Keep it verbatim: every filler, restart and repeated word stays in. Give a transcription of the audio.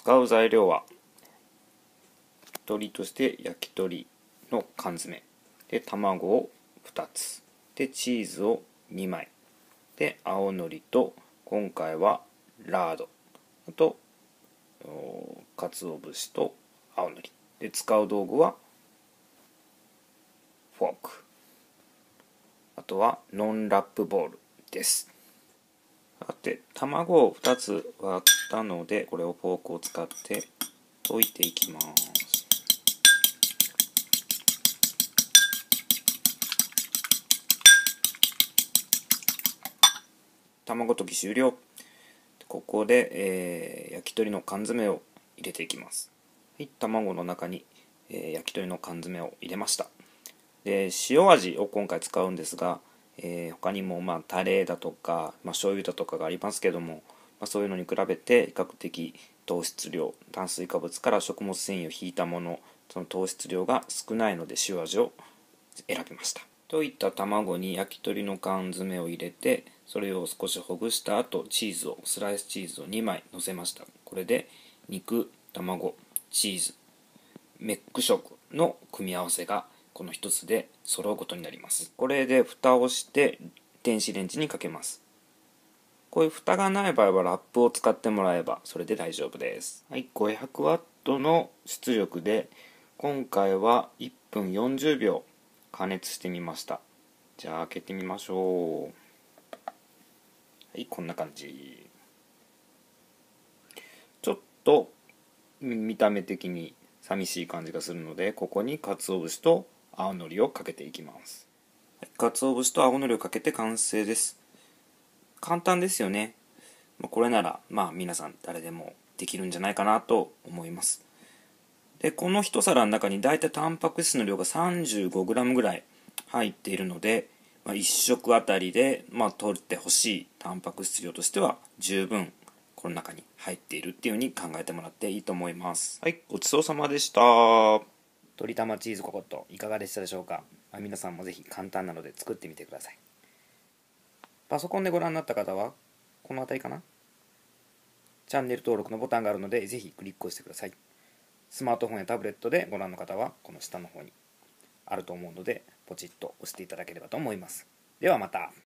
使う材料は鶏として焼き鳥の缶詰で、卵をふたつで、チーズをにまいで、青のりと今回はラード、あと鰹節と青のりで、使う道具はフォーク、あとはノンラップボールです。さて、卵をふたつ割ったので、これをフォークを使って溶いていきます。卵溶き終了。ここで、えー、焼き鳥の缶詰を入れていきます。はい、卵の中に、えー、焼き鳥の缶詰を入れました。で、塩味を今回使うんですが、えー、他にもまあタレだとか、まあ、醤油だとかがありますけども、まあ、そういうのに比べて比較的糖質量、炭水化物から食物繊維を引いたもの、その糖質量が少ないので塩味を選びました。といった卵に焼き鳥の缶詰を入れて、それを少しほぐした後、チーズをスライスチーズをにまい乗せました。これで肉、卵、チーズ、メック食の組み合わせがこの一つで揃うことになります。これで蓋をして電子レンジにかけます。こういう蓋がない場合はラップを使ってもらえばそれで大丈夫です。はい、ごひゃくワットの出力で今回はいっぷんよんじゅうびょう加熱してみました。じゃあ開けてみましょう。はい、こんな感じ。ちょっと見た目的に寂しい感じがするので、ここに鰹節と青のりをかけていきます。鰹節と青のりをかけて完成です。簡単ですよね。これならまあ皆さん誰でもできるんじゃないかなと思います。で、この一皿の中にだいたいタンパク質の量が さんじゅうごグラム ぐらい入っているので、まあ、いっ食あたりで、まあ、取ってほしいタンパク質量としては十分この中に入っているっていう風に考えてもらっていいと思います。はい、ごちそうさまでした。鶏玉チーズココットいかがでしたでしょうか。まあ、皆さんもぜひ簡単なので作ってみてください。パソコンでご覧になった方はこの辺りかな、チャンネル登録のボタンがあるのでぜひクリックをしてください。スマートフォンやタブレットでご覧の方はこの下の方にあると思うのでポチッと押していただければと思います。ではまた。